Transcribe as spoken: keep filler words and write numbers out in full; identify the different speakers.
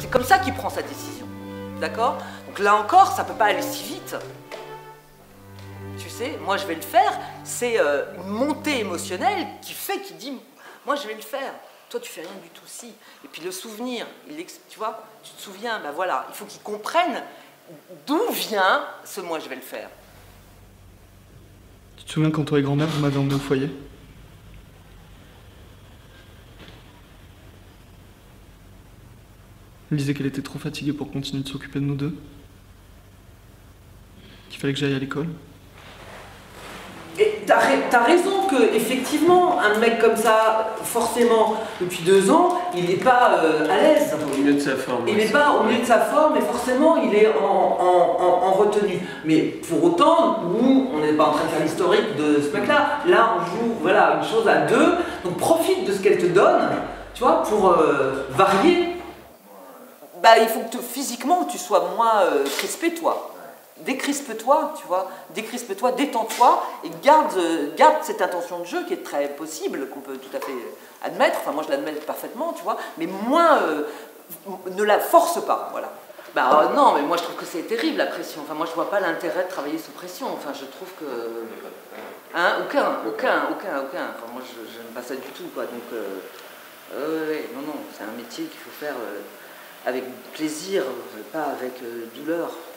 Speaker 1: c'est comme ça qu'il prend sa décision. D'accord? Donc là encore, ça peut pas aller si vite. Tu sais, moi je vais le faire, c'est euh, une montée émotionnelle qui fait qu'il dit, moi je vais le faire. Toi tu fais rien du tout si. Et puis le souvenir, il, tu vois, tu te souviens, ben voilà, il faut qu'il comprenne d'où vient ce moi je vais le faire.
Speaker 2: Tu te souviens quand toi et grand-mère vous m'avez emmené au foyer? Elle disait qu'elle était trop fatiguée pour continuer de s'occuper de nous deux. Qu'il fallait que j'aille à l'école.
Speaker 1: Et t'as t'as raison que, effectivement, un mec comme ça, forcément, depuis deux ans, il n'est pas euh, à l'aise.
Speaker 3: Au milieu de sa forme.
Speaker 1: Il n'est pas au milieu de sa forme, et forcément, il est en, en, en, en retenue. Mais pour autant, nous, on n'est pas en train de faire l'historique de ce mec-là. Là, on joue, voilà, une chose à deux. Donc profite de ce qu'elle te donne, tu vois, pour euh, varier. Bah, il faut que te, physiquement, tu sois moins euh, crispé, toi. Décrispe-toi, tu vois, décrispe-toi, détends-toi et garde, euh, garde cette intention de jeu qui est très possible, qu'on peut tout à fait admettre, enfin moi je l'admets parfaitement, tu vois, mais moins, euh, ne la force pas, voilà. Bah euh, non, mais moi je trouve que c'est terrible la pression, enfin moi je vois pas l'intérêt de travailler sous pression, enfin je trouve que... Hein, aucun, aucun, aucun, aucun, enfin moi je n'aime pas ça du tout, quoi, donc... Euh, euh, ouais, non, non, c'est un métier qu'il faut faire euh, avec plaisir, pas avec euh, douleur.